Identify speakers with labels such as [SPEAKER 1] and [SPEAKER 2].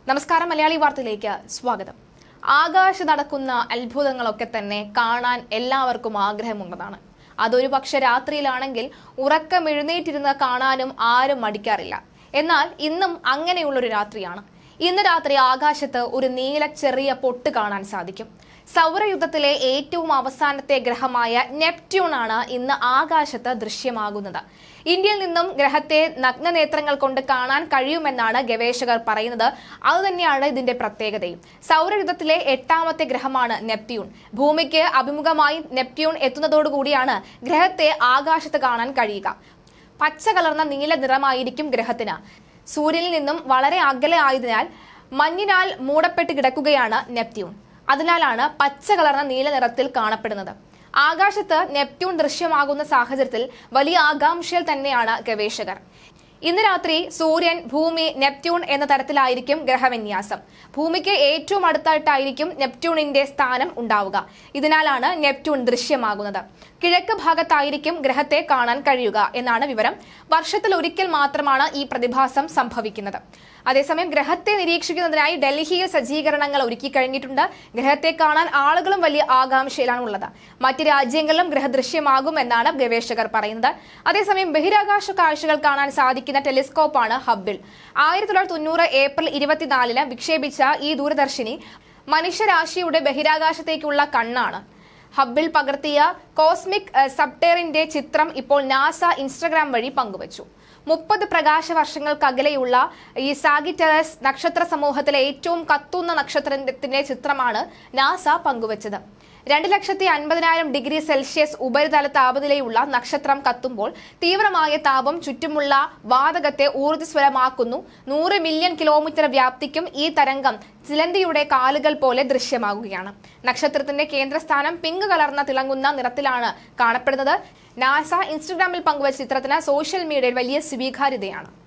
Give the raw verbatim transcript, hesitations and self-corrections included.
[SPEAKER 1] നമസ്കാരം, മലയാളി വാർത്തയിലേക്ക് സ്വാഗതം. ആകാശത്ത് നടക്കുന്ന അത്ഭുതങ്ങളൊക്കെ തന്നെ കാണാൻ എല്ലാവർക്കും ആഗ്രഹമുള്ളതാണ്. അതൊരു പക്ഷെ രാത്രിയിലാണെങ്കിൽ ഉറക്കം എഴുന്നേറ്റിരുന്ന് കാണാനും ആരും മടിക്കാറില്ല. എന്നാൽ ഇന്നും അങ്ങനെയുള്ളൊരു രാത്രിയാണ്. ഇന്ന് രാത്രി ആകാശത്ത് ഒരു നീല ചെറിയ പൊട്ട് കാണാൻ സാധിക്കും. സൗരയുദ്ധത്തിലെ ഏറ്റവും അവസാനത്തെ ഗ്രഹമായ നെപ്റ്റ്യൂൺ ആണ് ഇന്ന് ആകാശത്ത് ദൃശ്യമാകുന്നത്. ഇന്ത്യയിൽ നിന്നും ഗ്രഹത്തെ നഗ്നനേത്രങ്ങൾ കൊണ്ട് കാണാൻ കഴിയുമെന്നാണ് ഗവേഷകർ പറയുന്നത്. അതുതന്നെയാണ് ഇതിന്റെ പ്രത്യേകതയും. സൗരയുദ്ധത്തിലെ എട്ടാമത്തെ ഗ്രഹമാണ് നെപ്റ്റ്യൂൺ. ഭൂമിക്ക് അഭിമുഖമായി നെപ്റ്റ്യൂൺ എത്തുന്നതോടുകൂടിയാണ് ഗ്രഹത്തെ ആകാശത്ത് കാണാൻ കഴിയുക. പച്ച കലർന്ന നീല നിറമായിരിക്കും ഗ്രഹത്തിന്. സൂര്യനിൽ നിന്നും വളരെ അകലെ ആയതിനാൽ മഞ്ഞിനാൽ മൂടപ്പെട്ട് കിടക്കുകയാണ് നെപ്റ്റ്യൂൺ. അതിനാലാണ് പച്ച കലർന്ന നീല നിറത്തിൽ കാണപ്പെടുന്നത്. ആകാശത്ത് നെപ്റ്റ്യൂൺ ദൃശ്യമാകുന്ന സാഹചര്യത്തിൽ വലിയ ആകാംക്ഷയിൽ തന്നെയാണ് ഗവേഷകർ. ഇന്ന് രാത്രി സൂര്യൻ, ഭൂമി, നെപ്റ്റ്യൂൺ എന്ന തരത്തിലായിരിക്കും ഗ്രഹവിന്യാസം. ഭൂമിക്ക് ഏറ്റവും അടുത്തായിട്ടായിരിക്കും നെപ്റ്റ്യൂണിന്റെ സ്ഥാനം ഉണ്ടാവുക. ഇതിനാലാണ് നെപ്റ്റ്യൂൺ ദൃശ്യമാകുന്നത്. കിഴക്ക് ഭാഗത്തായിരിക്കും ഗ്രഹത്തെ കാണാൻ കഴിയുക എന്നാണ് വിവരം. വർഷത്തിൽ ഒരിക്കൽ മാത്രമാണ് ഈ പ്രതിഭാസം സംഭവിക്കുന്നത്. അതേസമയം ഗ്രഹത്തെ നിരീക്ഷിക്കുന്നതിനായി ഡൽഹിയിൽ സജ്ജീകരണങ്ങൾ ഒരുക്കി കഴിഞ്ഞിട്ടുണ്ട്. ഗ്രഹത്തെ കാണാൻ ആളുകളും വലിയ ആകാംക്ഷയിലാണ് ഉള്ളത്. മറ്റ് രാജ്യങ്ങളിലും ഗ്രഹദൃശ്യമാകും എന്നാണ് ഗവേഷകർ പറയുന്നത്. അതേസമയം ബഹിരാകാശ കാഴ്ചകൾ കാണാൻ സാധിക്കുന്ന ടെലിസ്കോപ്പാണ് ഹബിൾ. ആയിരത്തി തൊള്ളായിരത്തി തൊണ്ണൂറ് ഏപ്രിൽ ഇരുപത്തിനാലിന് വിക്ഷേപിച്ച ഈ ദൂരദർശിനി മനുഷ്യരാശിയുടെ ബഹിരാകാശത്തേക്കുള്ള കണ്ണാണ്. ഹബിൾ പകർത്തിയ കോസ്മിക് സബ്ടെറിന്റെ ചിത്രം ഇപ്പോൾ നാസ ഇൻസ്റ്റഗ്രാം വഴി പങ്കുവച്ചു. മുപ്പത് പ്രകാശ വർഷങ്ങൾക്കകലെയുള്ള ഈ സാഗിറ്ററസ് നക്ഷത്ര സമൂഹത്തിലെ ഏറ്റവും കത്തുന്ന നക്ഷത്രത്തിന്റെ ചിത്രമാണ് നാസ പങ്കുവച്ചത്. രണ്ട് ലക്ഷത്തി അൻപതിനായിരം ഡിഗ്രി സെൽഷ്യസ് ഉപരിതല താപനിലയുള്ള നക്ഷത്രം കത്തുമ്പോൾ തീവ്രമായ താപം ചുറ്റുമുള്ള വാതകത്തെ ഊർജ്ജസ്വലമാക്കുന്നു. നൂറ് മില്യൺ കിലോമീറ്റർ വ്യാപ്തിക്കും ഈ തരംഗം ചിലന്തിയുടെ കാലുകൾ പോലെ ദൃശ്യമാകുകയാണ്. നക്ഷത്രത്തിന്റെ കേന്ദ്രസ്ഥാനം പിങ്ക് കലർന്ന തിളങ്ങുന്ന നിറത്തിലാണ് കാണപ്പെടുന്നത്. നാസ ഇൻസ്റ്റഗ്രാമിൽ പങ്കുവച്ച ചിത്രത്തിന് സോഷ്യൽ മീഡിയയിൽ വലിയ സ്വീകാര്യതയാണ്.